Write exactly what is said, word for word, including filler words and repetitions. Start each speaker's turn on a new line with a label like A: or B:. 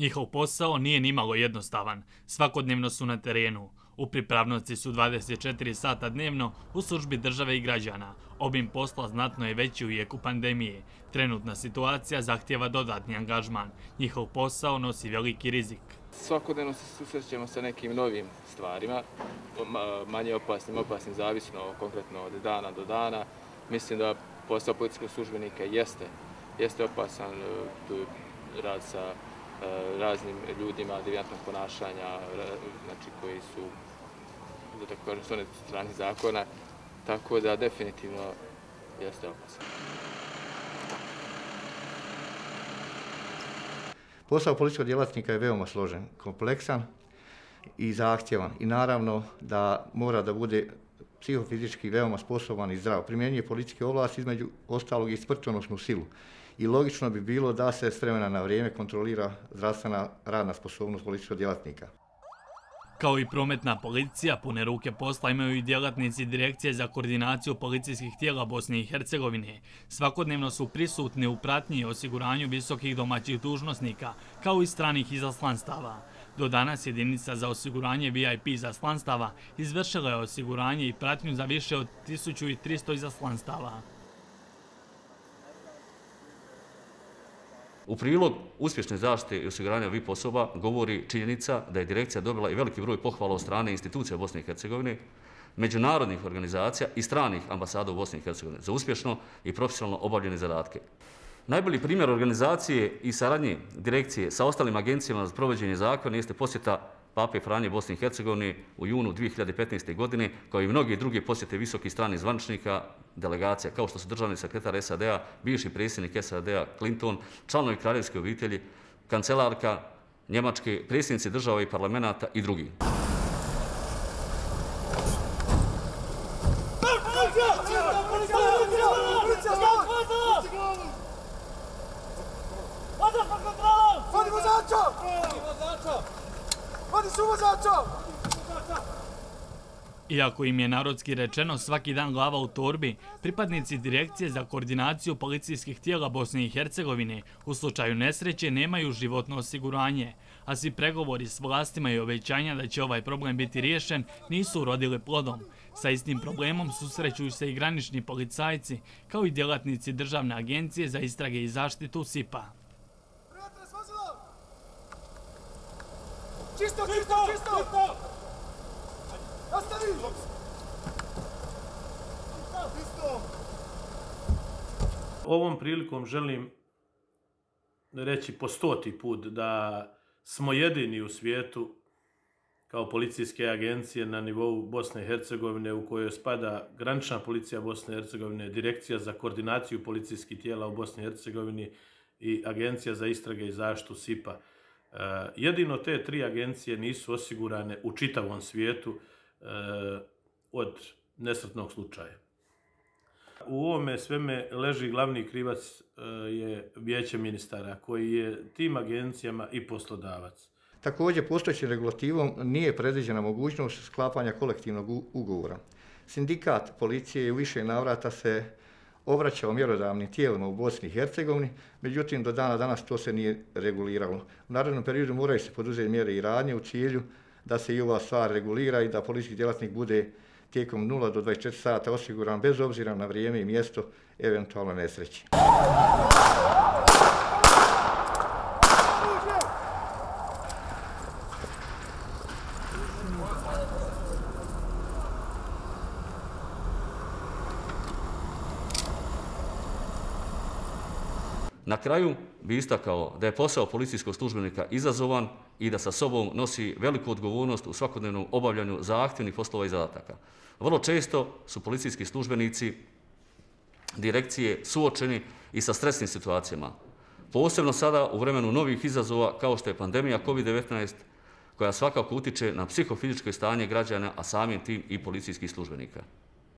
A: Njihov posao nije nimalo jednostavan. Svakodnevno su na terenu. U pripravnosti su dvadeset četiri sata dnevno u službi države i građana. Obim posla znatno je veći u jeku pandemije. Trenutna situacija zahtijeva dodatni angažman. Njihov posao nosi veliki rizik.
B: Svakodnevno se susrećemo sa nekim novim stvarima, manje opasnim, opasnim zavisno konkretno od dana do dana. Mislim da posao policijskog službenika jeste, jeste opasan, tu rad sa raznim ljudima, devijantnog ponašanja, znači koji su, da tako kažem, s one strane zakona, tako da definitivno jeste opasan.
C: Posao policijskog djelatnika je veoma složen, kompleksan i zahtjevan i naravno da mora da bude psihofizički veoma sposoban i zdrav. Primjenjuje policijske ovlasti, između ostalog i smrtonosnu silu. I logično bi bilo da se s vremena na vrijeme kontrolira zdravstvena radna sposobnost policijskog djelatnika.
A: Kao i prometna policija, pune ruke posla imaju i djelatnici Direkcije za koordinaciju policijskih tijela Bosne i Hercegovine. Svakodnevno su prisutni u pratnji i osiguranju visokih domaćih dužnosnika, kao i stranih izaslanstava. Do danas jedinica za osiguranje V I P izaslanstava izvršila je osiguranje i pratnju za više od tisuću tristo izaslanstava.
D: U prilog uspješne zaštite i osiguranja V I P osoba govori činjenica da je direkcija dobila i veliki broj pohvala od strane institucija Bosne i Hercegovine, međunarodnih organizacija i stranih ambasada u Bosni i Hercegovini za uspješno i profesionalno obavljene zadatke. Najbolji primjer organizacije i saradnje direkcije sa ostalim agencijama za provođenje zakona jeste posjeta Pape Franje Bosni i Hercegovine u junu dvije hiljade petnaeste. godine, kao i mnogi drugi posjete visokih stranih zvaničnika, delegacija, kao što su državni sekretar S A D-a, bivši predsjednik S A D-a Clinton, članovi kraljevske obitelji, kancelarka Njemačke, predsjednici država i parlamenta i drugi.
A: Iako im je narodski rečeno svaki dan glava u torbi, pripadnici Direkcije za koordinaciju policijskih tijela Bosne i Hercegovine u slučaju nesreće nemaju životno osiguranje, a svi pregovori s vlastima i obećanja da će ovaj problem biti riješen nisu urodili plodom. Sa istim problemom susrećuju se i granični policajci, kao i djelatnici Državne agencije za istrage i zaštitu S I P-a.
E: Čisto, čisto, čisto! Nastavi!
F: Ovom prilikom želim reći po stoti put da smo jedini u svijetu kao policijske agencije na nivou Bosne i Hercegovine u kojoj spada granična policija Bosne i Hercegovine, Direkcija za koordinaciju policijskih tijela u Bosni i Hercegovini i Agencija za istrage i zaštitu S I P-a. Jedino te tri agencije nisu osigurane u čitavom svijetu od nesretnog slučaja. U ovome sveme leži glavni krivac je Vijeće ministara, koji je tim agencijama i poslodavac.
C: Također, postojećim regulativom nije predviđena mogućnost sklapanja kolektivnog ugovora. Sindikat policije je u više navrata se obraćao mjerodavnim tijelima u Bosni i Hercegovini, međutim do dana danas to se nije reguliralo. U narednom periodu moraju se poduzeti mjere i radnje u cilju da se i ova stvar regulira i da policijski djelatnik bude tijekom nula do dvadeset četiri sata osiguran bez obzira na vrijeme i mjesto eventualne nesreće.
D: Na kraju bi istakao da je posao policijskog službenika izazovan i da sa sobom nosi veliku odgovornost u svakodnevnom obavljanju zahtjevnih poslova i zadataka. Vrlo često su policijski službenici direkcije suočeni i sa stresnim situacijama. Posebno sada u vremenu novih izazova kao što je pandemija kovid devetnaest, koja svakako utiče na psihofizičko stanje građana, a samim tim i policijskih službenika.